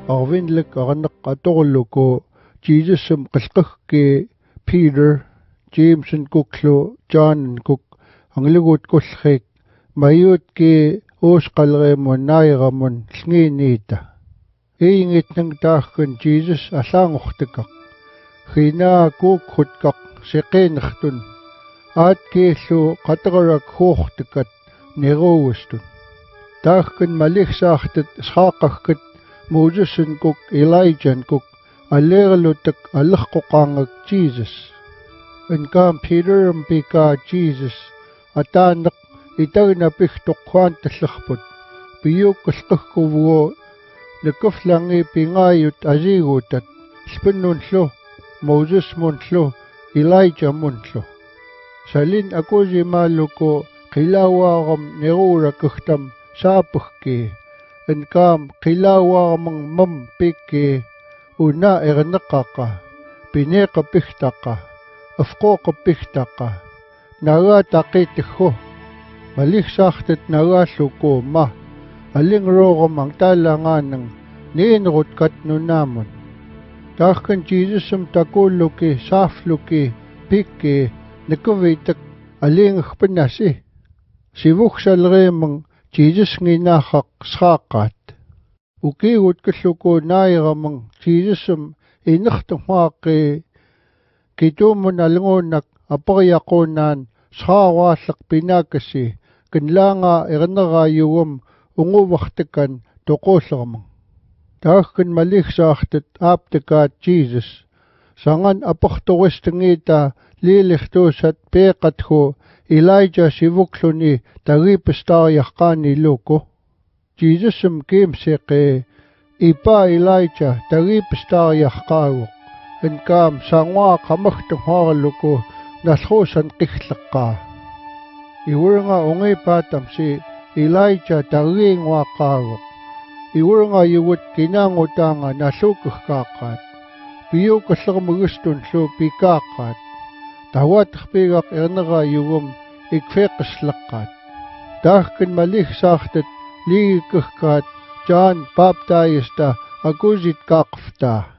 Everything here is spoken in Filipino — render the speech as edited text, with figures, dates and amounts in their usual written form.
arvinlek aranak atorluko Jesus qilqigki Peter Jameson kuklo John kuk anglugut kullhik mayut ki osqalremun nairamun snginita ingit nang taahkan Jesus alangortikaq khina kukkhutkaq seqinrtun aat kiillu qataqarak huortikat neruustun taahkan maliksaartat saaqagkat Moses kuk Elijah kuk alleerlutak allerqoqaangak Jesus Enkam Peter pika Jesus ataanak itagna pihtoqquan tallaqput piyuk qilqigkuvuo nekuflangi pingayut azigutat spennunllu Moses munllu Elijah munllu salin akusi maluko qilawaaram neruurakugtam saapugki enkam qilawaaramang mam pikki una erneqaqa pineqa pihtaqa afqoqa pihtaqa naga taqitijhu maliksaartat nagaalluku ma alingrooqam ang talanganang niinrutkat nunaamun taahkan Jesusum takulluki saafluki pikki nikuvitak alingagpanasi sivuksalreemang Jesus nginaqaq saaqaat ukigut kalluku nairamang Jesusum inertumaaqi kitumun alngunak apariaqunan saawallaq pinakasi kanlanga ernerayuum unguvartakan toqullermang taahkan maliksaartat aaptakaat Jesus sangan aportoristangita liilirtuusat peeqathu Elijah sivukluni tagipestaariaqqaani luku Jesusum kiimseqi ipa Elijah tagipestaariaqqaaguq enkam sangwa qamagtuqaarluku nallhuusan qigleqqaa iwurnga ungipatamsi Elijah tagiingwaaqaaguq iwurnga yugut kinaangutaanga nallukugkaaqaat piyukallermugustunllu pikaaqaat tawatqpigaq ernerayugum ikfeqslaqqaat taahkan maliksaartat liigikugkaat John baptayista akusit kaaqftaa